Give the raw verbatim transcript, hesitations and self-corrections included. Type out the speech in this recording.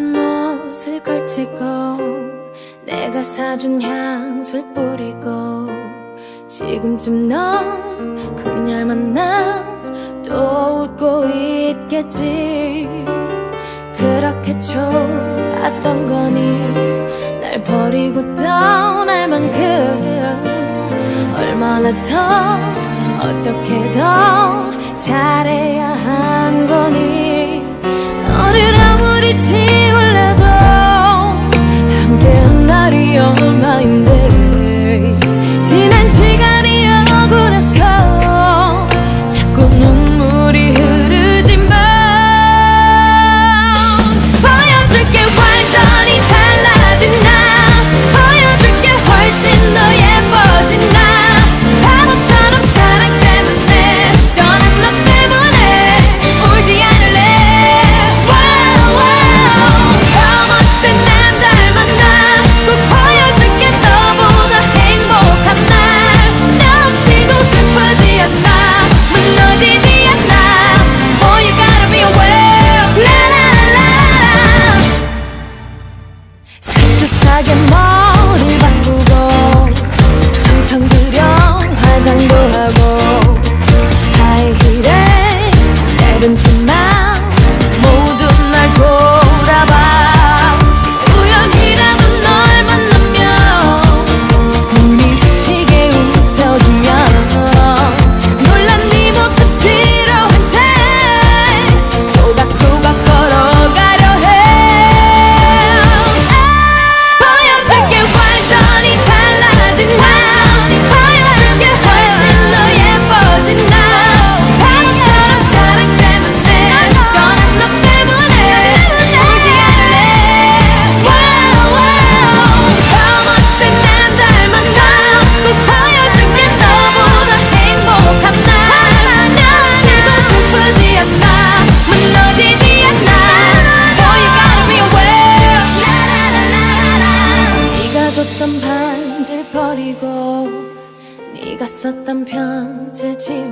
입은 옷을 걸치고 내가 사준 향수를 뿌리고 지금쯤 넌 그녀를 만나 또 웃고 있겠지. 그렇게 좋았던 거니 날 버리고 떠날 만큼 얼마나 더 어떻게 더 잘해야 한 거니. 너를 아무리 지울래도 함께한 날이 얼마인데 지난 시간이 억울해서 자꾸 눈물이 흐르지만 보여줄게 완전히 달라진 나, 보여줄게 훨씬 더 예뻐진 나. 바보처럼 사랑 때문에 떠난 너 때문에 울지 않을래. wow, wow. 처음 어떤 남자를 만나 꼭 보여줄게 너보다 행복한 날. 나 없이도 슬프지 않아, 무너지지 않아. Boy you gotta be aware. 라라라라. 산뜻하게 머리를 바꾸고 정성 들여 화장도 하고 하이힐에 짧은 치마 모두 날 돌아봐. 우연히라도 널 만나면 눈이 부시게 웃어주면 놀란 네 모습 필요한데 또각또각 걸어가려 해. 보여줄게 완전히 달라진 나, 보여줄게 훨씬 더 예뻐진 나. 바보처럼 사랑 때문에 떠난 너 때문에 울지 않을래. wow, wow. 처음 어떤 남자를 만나 꼭 보여줄게 너보다 행복한 날. 나 없이도 슬프지 않아, 무너지지 않아. Boy you gotta be aware. 네가 줬던 반지를 버리고 네가 썼던 편지를 지우고